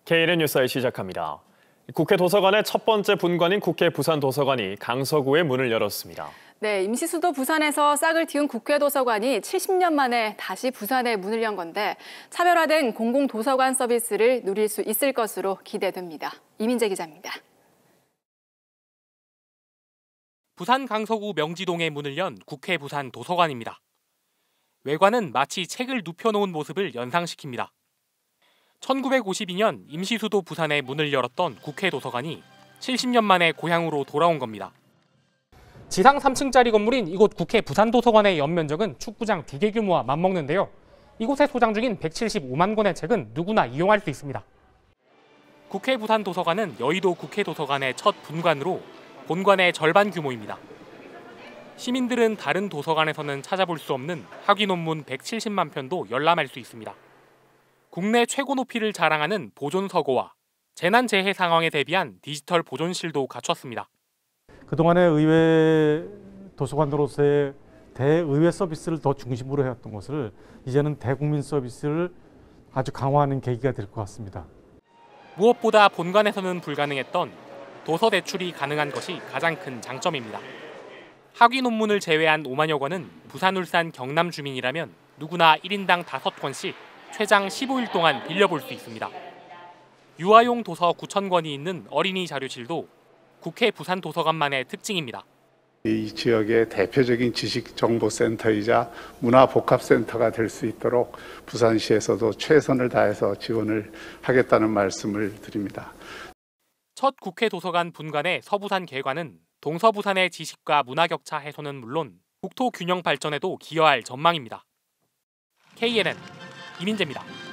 KNN 뉴스를 시작합니다. 국회 도서관의 첫 번째 분관인 국회 부산도서관이 강서구에 문을 열었습니다. 네, 임시수도 부산에서 싹을 틔운 국회 도서관이 70년 만에 다시 부산에 문을 연 건데 차별화된 공공도서관 서비스를 누릴 수 있을 것으로 기대됩니다. 이민재 기자입니다. 부산 강서구 명지동에 문을 연 국회 부산도서관입니다. 외관은 마치 책을 눕혀놓은 모습을 연상시킵니다. 1952년 임시수도 부산에 문을 열었던 국회 도서관이 70년 만에 고향으로 돌아온 겁니다. 지상 3층짜리 건물인 이곳 국회 부산도서관의 연면적은 축구장 2개 규모와 맞먹는데요. 이곳에 소장 중인 175만 권의 책은 누구나 이용할 수 있습니다. 국회 부산도서관은 여의도 국회 도서관의 첫 분관으로 본관의 절반 규모입니다. 시민들은 다른 도서관에서는 찾아볼 수 없는 학위 논문 170만 편도 열람할 수 있습니다. 국내 최고 높이를 자랑하는 보존서고와 재난재해 상황에 대비한 디지털 보존실도 갖췄습니다. 그동안의 의회 도서관으로서의 대의회 서비스를 더 중심으로 해왔던 것을 이제는 대국민 서비스를 아주 강화하는 계기가 될 것 같습니다. 무엇보다 본관에서는 불가능했던 도서 대출이 가능한 것이 가장 큰 장점입니다. 학위 논문을 제외한 5만여 권은 부산, 울산, 경남 주민이라면 누구나 1인당 5권씩 최장 15일 동안 빌려볼 수 있습니다. 유아용 도서 9,000권이 있는 어린이 자료실도 국회 부산도서관만의 특징입니다. 이 지역의 대표적인 지식정보센터이자 문화복합센터가 될 수 있도록 부산시에서도 최선을 다해서 지원을 하겠다는 말씀을 드립니다. 첫 국회 도서관 분관의 서부산 개관은 동서부산의 지식과 문화 격차 해소는 물론 국토 균형 발전에도 기여할 전망입니다. KNN 이민재입니다.